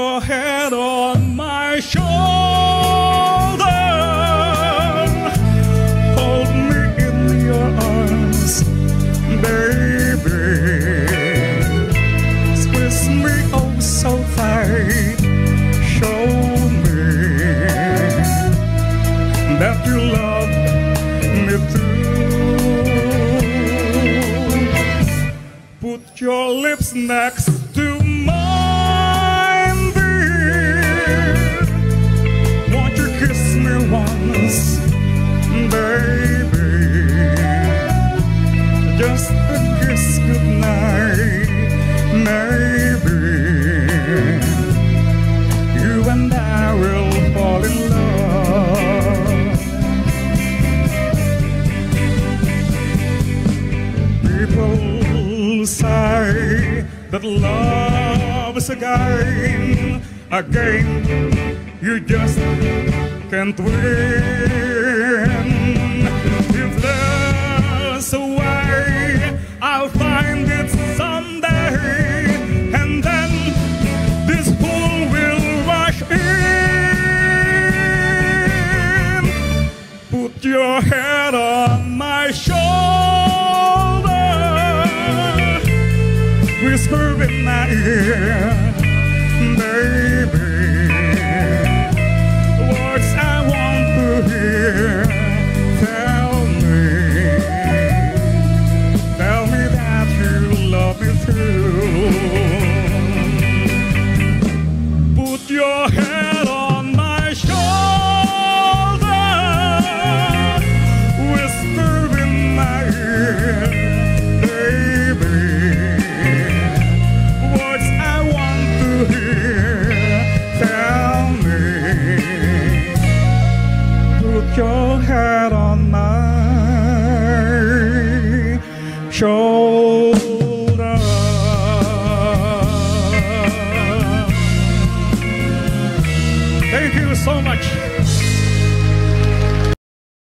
your head on my shoulder. Hold me in your arms, baby. Squeeze me oh so tight. Show me that you love me too. Put your lips next to mine, dear. Won't you kiss me once, baby? Just a kiss goodnight, maybe. You and I will fall in love. People say that love is a game you just can't win. If there's a way, I'll find it someday, and then this fool will rush in. Put your head on my shoulder, whisper in my ear, baby, words I want to hear. Tell me that you love me too. Put your head on my shoulder, whisper in my ear, baby, words I want to hear. Tell me, put your head on my shoulder. Thank you so much.